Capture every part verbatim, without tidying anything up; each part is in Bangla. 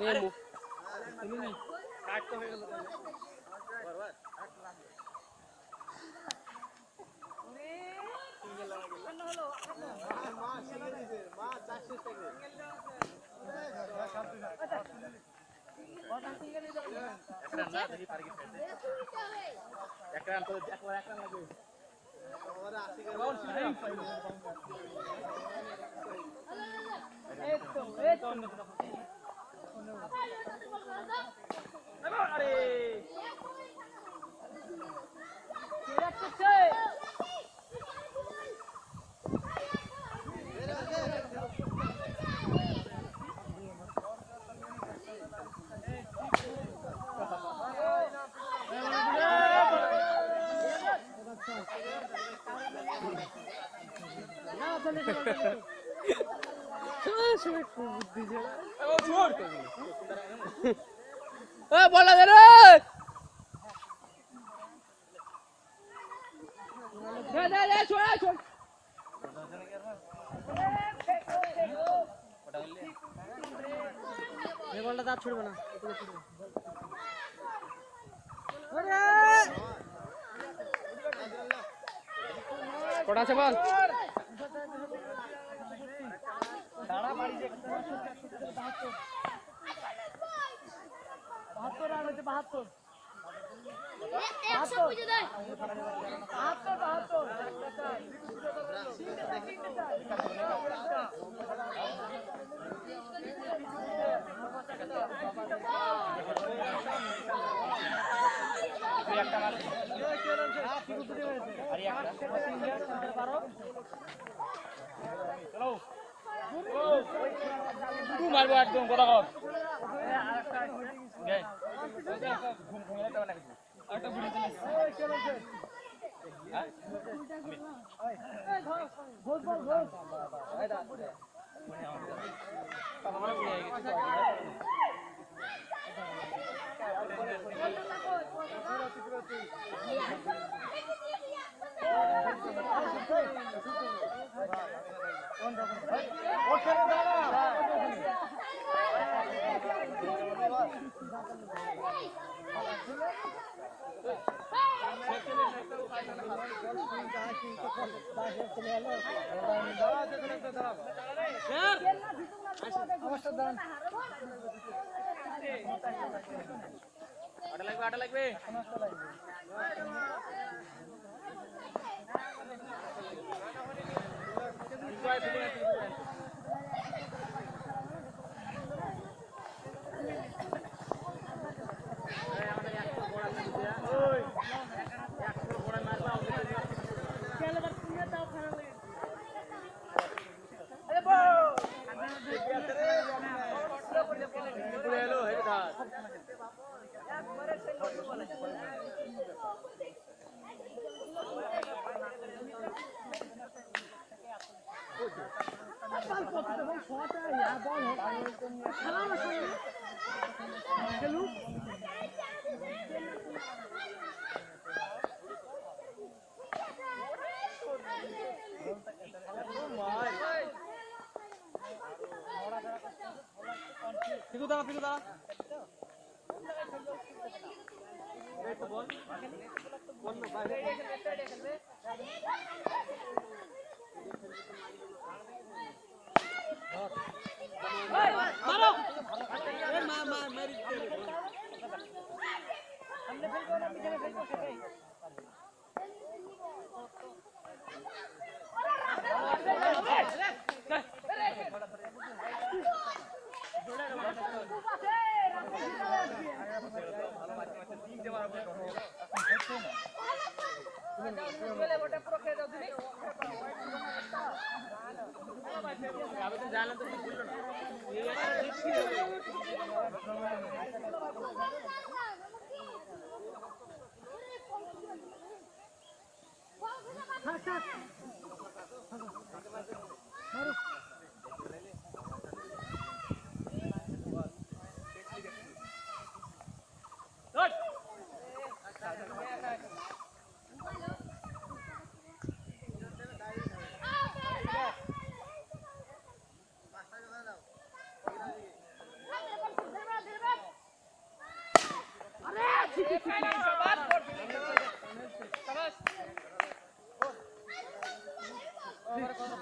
बोला दे रे दे दे दे छोड़ छोड़ ये बॉलটা দাঁত ছুড়বে না আরে কোটা আছে বল দাঁড়া বাড়ি দেখ বাহাত্তর বাহাত্তর রান হচ্ছে বাহাত্তর একশো বুঝে দেয় বাহাত্তর বাহাত্তর একটা মার আর একটা পারো চলো তু মারবো একদম কথা কর আরেকটা গাই ঘুম ঘুম এটা না কিছু আরেকটা বুড়ি চলে চলো চল হ্যাঁ এই গোল গোল গোল এই দা মানে আমাদের আমরা বুড়ি হয়ে গেছে আটা লাগবে আটা লাগবে পিকু দাঁড়া পিকু দাঁড়া বল বল না বাইরে খেলবে मारो ए मार मार मेरी हमने फेल को ना पीछे में फेल को सके जाना तो भूल लो ना मारो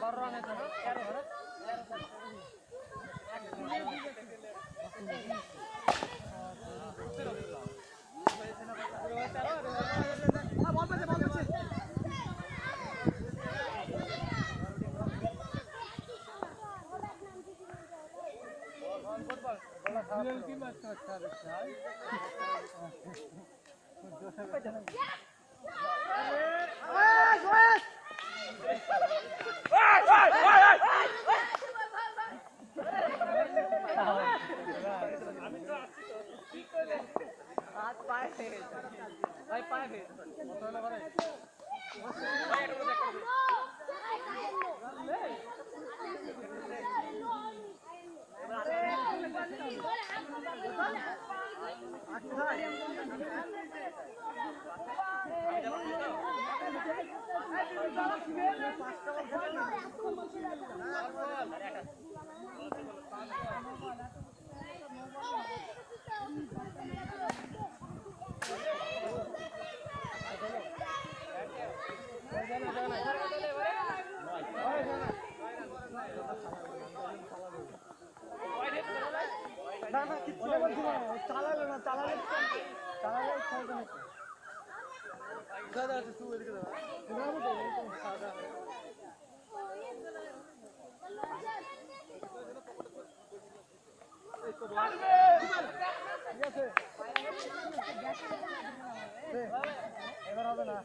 না না কিছু বলছি না চালালে না চালালে চালালে খাওয়া না দাদা আছে তুই এদিকে দাদা না বলতো সাদা এই তো মারবে ঠিক আছে এবার হবে না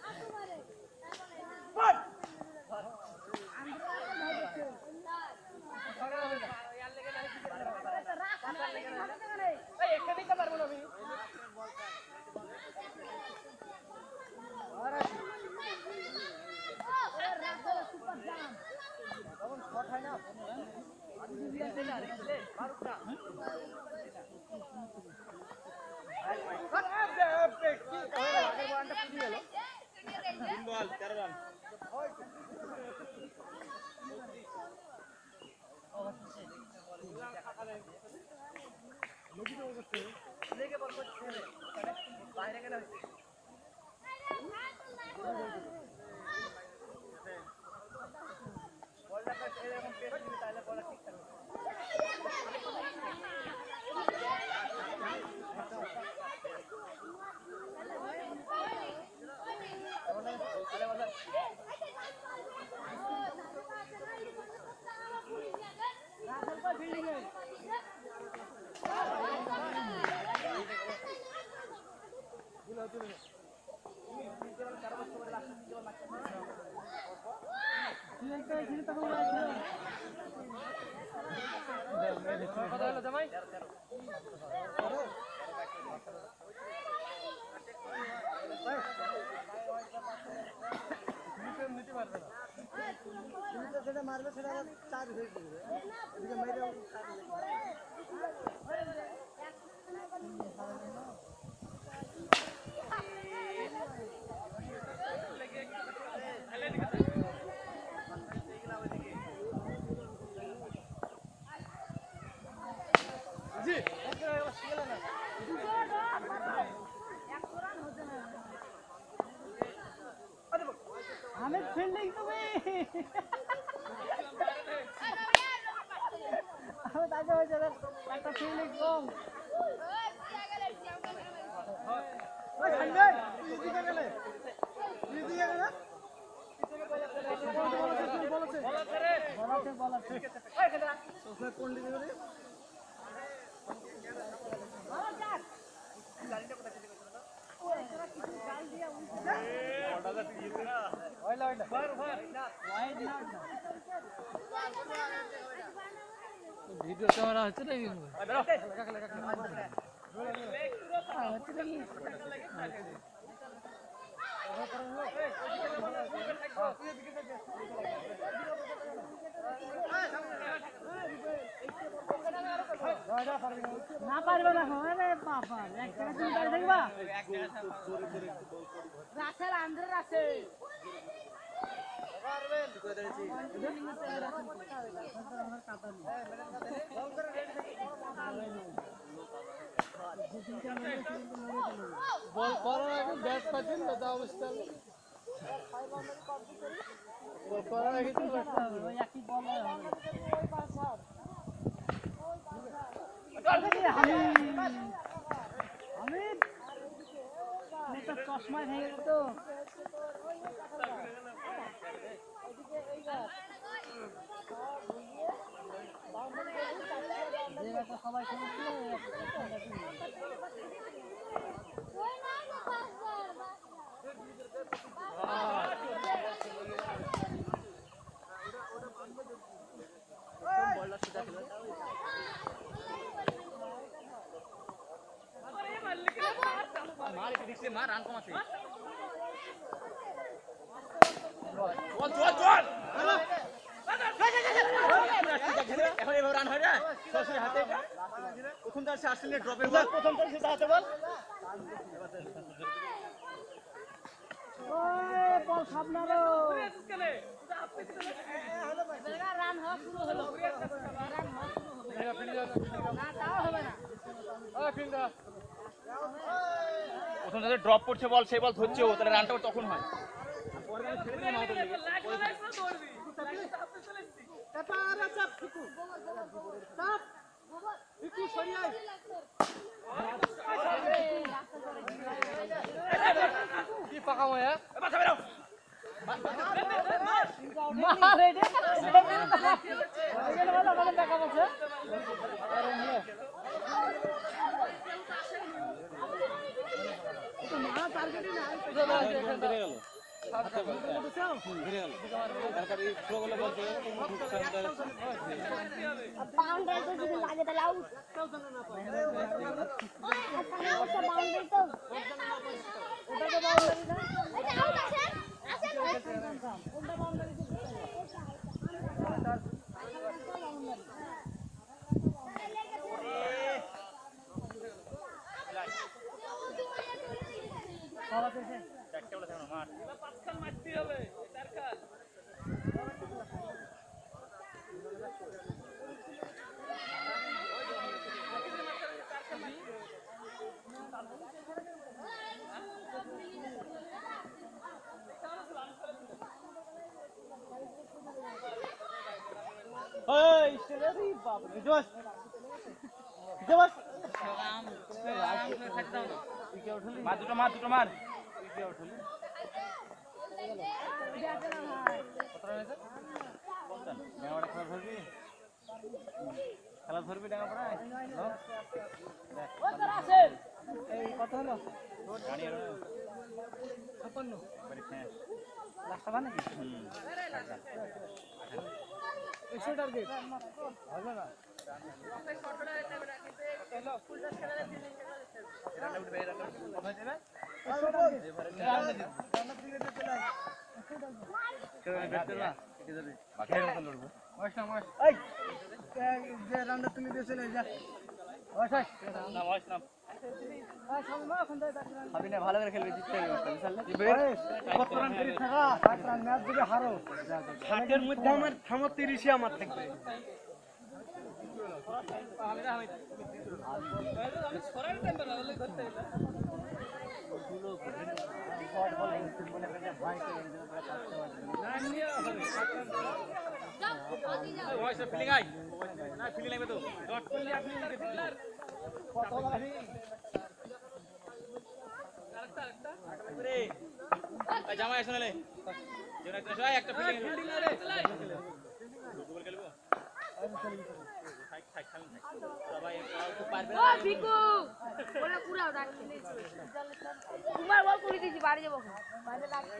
সেটা মারবে সেটা চার হয়ে যাবে এদিকে মেরে আমি ফিল্ডিং তুমি আমি তাকে হয়েছে একটা ফিল্ডিং কম কোন দিকে ভিডিও ক্যামেরা হচ্ছে নাকি না পারবে না হবে বাবা এক জায়গা তুমি দাঁড়িয়ে দেখবা রাসেল আন্দ্রে রাসেল বল করার আগে ব্যাট পাচ্ছেন দাদা অবস্থা চশমায় ভেঙে যেত সবাই মার একটু দেখছি মার রান কম আছে চল চল চল এখন এবার রান হয় না সরাসরি হাতে এটা প্রথম তার আসলে ড্রপের বল প্রথম তার সেটা হাতে বল ওই বল সামনে রান হওয়া শুরু হলো রান হওয়া শুরু হলো না তাও হবে না প্রথম যাদের ড্রপ করছে বল সেই বল ধরছে ও তাহলে রানটা তখন হয় কি পাকা ময়া দেখা বলছে বাউন্ডারি তো যদি লাগে তাহলে আউট আচ্ছা বাউন্ডারি তো ওটা তো বাউন্ডারি না এটা আউট আছে আছে ওটা boundary Hey, Shelly, Bob. Josh. Josh. মার দুটো মার দুটো মার খেলা ধরবি ডাঙা পড়ায় কত হলো ছাপ্পান্ন লাস্ট টাকা নাকি একশো টার্গেট হবে না যে রান্না তুমি দিয়েছিল ভালো করে খেলবে ম্যাচ যদি হারো ষাটের মধ্যে আমার থামো তিরিশে আমার থাকবে ফিলিং আই না ফিলিং লাগবে তো ডট করলে আপনি কত লাগবে আরেকটা আরেকটা রে এই জামাই আসলে লে যেন একটা সবাই একটা ফিলিং ফিলিং রে ফুটবল খেলবো থাক থাক থাক সবাই একটু পারবে ও বিকু ওরা পুরো রাখছে তোমার বল করে দিছি বাড়ি যাব বাইরে রাখছি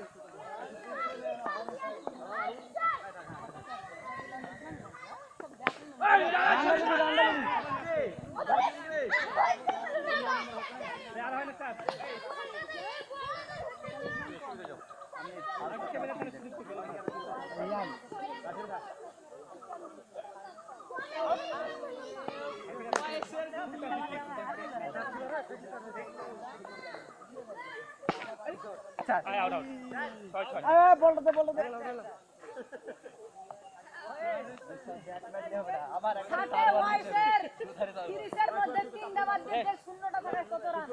বলতে বলতে ষাটে ওয়াইসের তিরিশের মধ্যে তিনটা বাদ দিতে শূন্যটা থাকে কত রান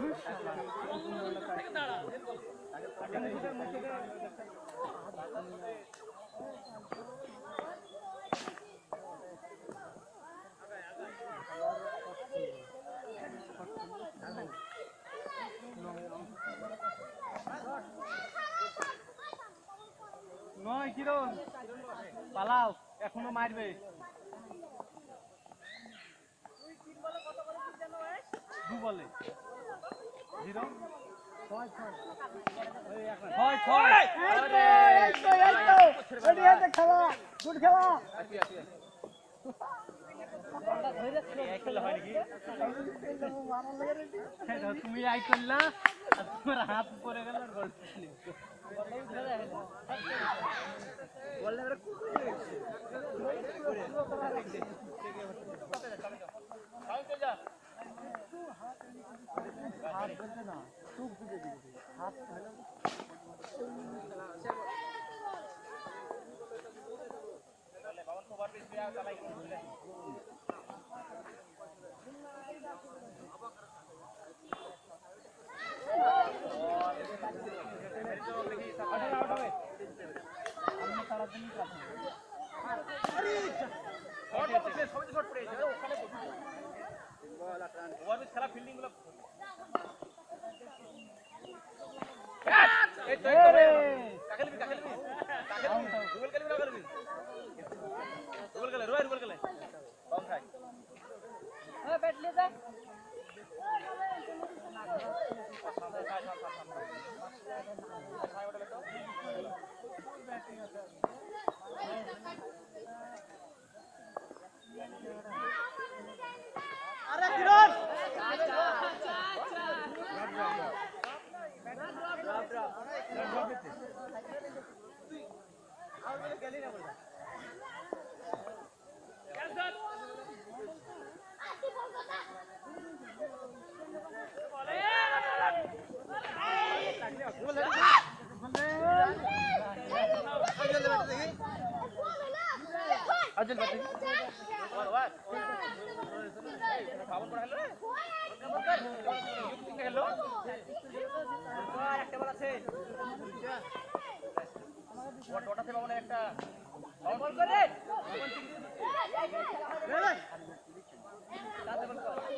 নয় কিরণ পালাও এখনো মারবে দু বলে জিরো ছয় ছয় ছয় ছয় খেলা গুড খেলা তুমি আই করলা তোমার হাত পরে গেল আর গোল খেলা ফিল্ডিং গুলো আরে কিরণ अजल बैठे और वाह बावन पर हेलो हेलो একটা বল আছে ওটা থেকে বাবন একটা বল করে রে তাতে বল কর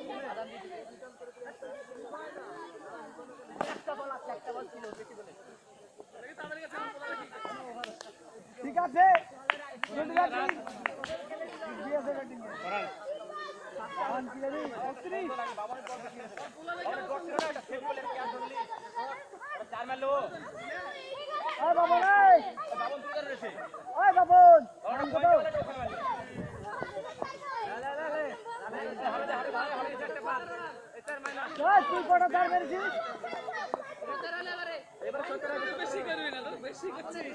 একটা বল আছে একটা বল ছিল বেশি বলে ঠিক আছে তুই কটা চার মেরেছিস বেশি করবি না বেশি করছিস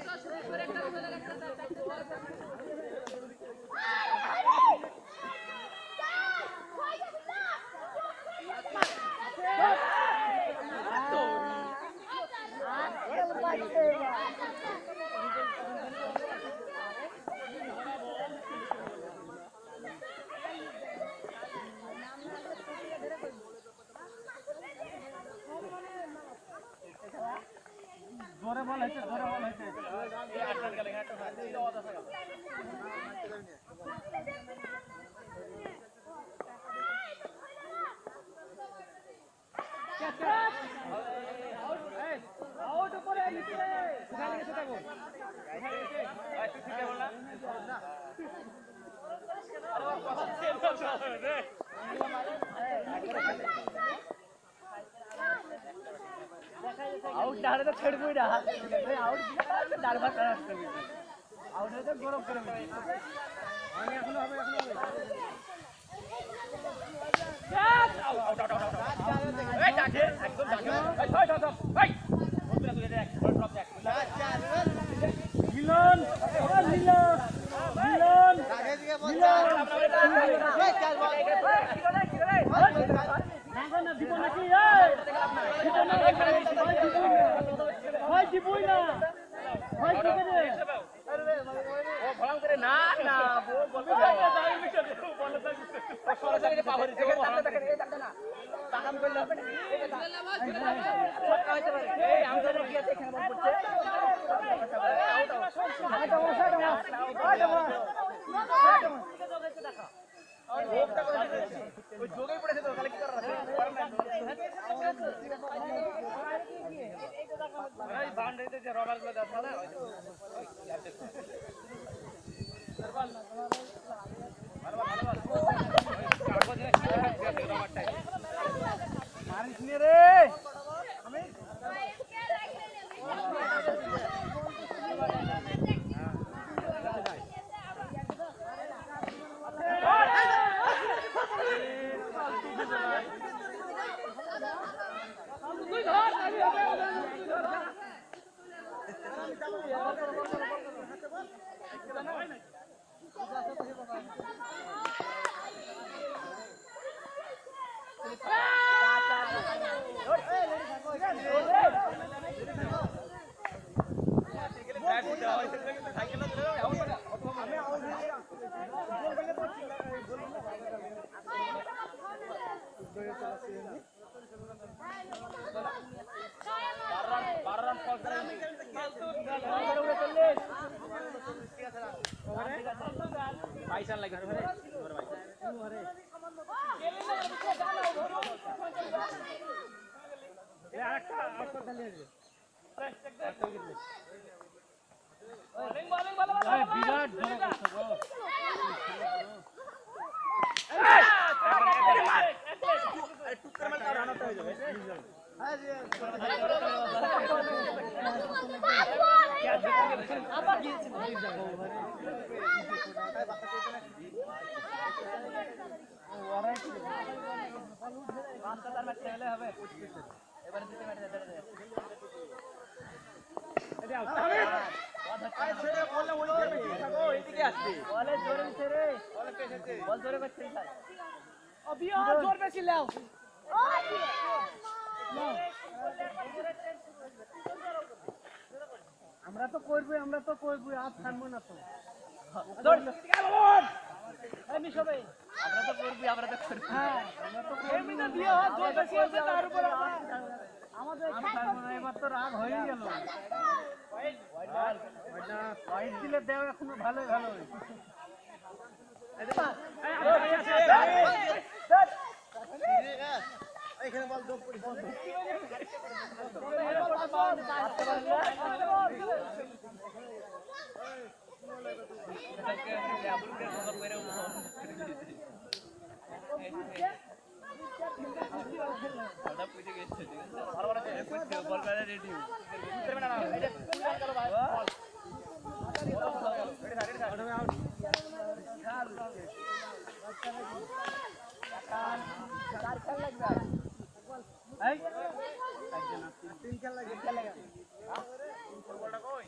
जोरे बॉल है जोरे बॉल है ये आठ रन का लेगा आठ रन ये और दस का क्या क्या आउट आउट ऊपर है नीचे उठा लेके छोटा गोल भाई तू ठीक है बोलना अरे वाह सेम चल रे आउट डाले तो छेड़ कोई रहा आउट डाल बार करा सकते आउट है तो गौरव करे आगे এখনো হবে এখনো হবে আউট আউট আউট এই ডাকে একদম ডাকে এই ছয় ছয় ছয় এই বলতে তুই দেখ বল ড্রপ দেখ মিলন ও মিলন মিলন আগে দিকে বল এই চার বল কি রে কি রে না না দিব নাকি এই দিব না ভাই দিবই না ভাই দিবে রে ও ভলাম করে না না ও বলতে যাই মিশে বল বল সরাসরি পাবো রে দেখে দেখে না কাম করলে এই আমাদের কি আছে এখানে বল পড়ছে আউট আউট ওই যোগই পড়েছে তো তাহলে কি করার আছে এই বাউন্ডারিতে যে রবার গুলো দাও না ভালো ভালো ভালো কাগজ নিয়ে কি করতে রবারটা মারিস নি রে আমি বাইশান লাগে জোর বেশি লাও আমরা তো করবই আমরা তো করবই আর থামবো না তো আমরা তো করবি আমরা তো করবি হ্যাঁ আমরা তো এমনিতে দিয়ে হয় জোর বেশি আছে তার উপর আমাদের এবার তো রাগ হয়ে গেল পয়েন্ট দিলে দেও এখনো ভালোই ভালো এখানে বল দোপ পড়ি বল তিন খেলা লাগে খেলা লাগে বলটা কই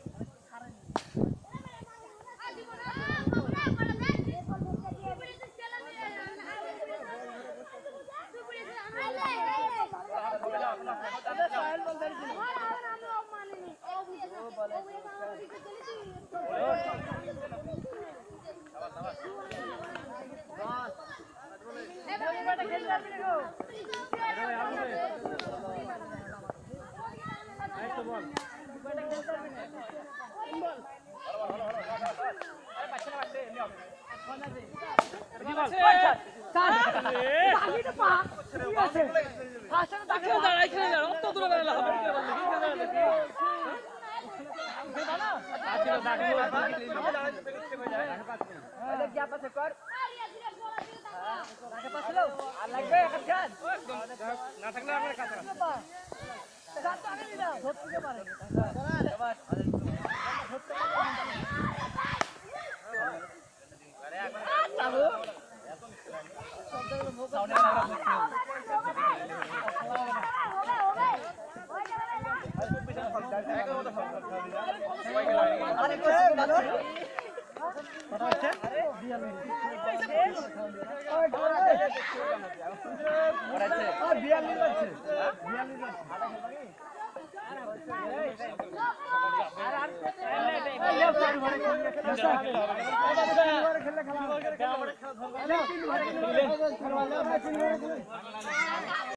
না থাকলে আমার কাছে খেলা